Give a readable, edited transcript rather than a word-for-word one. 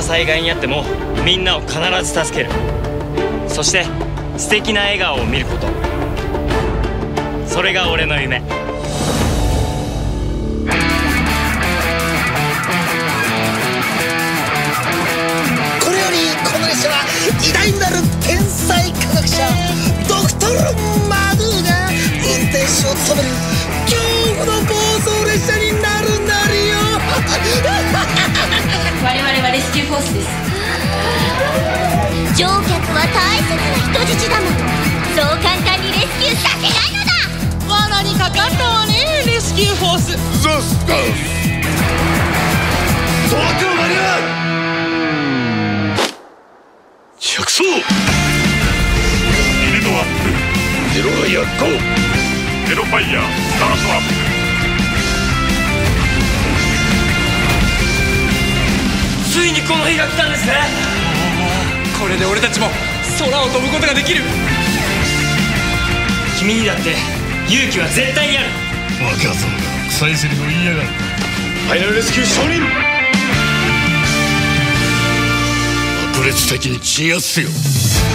災害にあってもみんなを必ず助ける。そして素敵な笑顔を見ること、それが俺の夢。 これよりこの列車は偉大なる天才科学者ドクトル・マドゥが運転手を務める恐怖の暴走列車になるよ。 我々はレスキューフォースです。 乗客は大切な人質だもの。そう簡単にレスキューさせないのだ。 罠にかかったわね、レスキューフォース。 ザスタスドアクの間に合う。着走。リルドアップ。ゼロファイヤーゴー。ゼロファイヤースタートアップ。 ついにこの日が来たんですね。 これで俺たちも空を飛ぶことができる。 君にだって勇気は絶対にある。 若造が臭いセリフを言いやがる。ファイナルレスキュー承認。爆裂的に鎮圧せよ。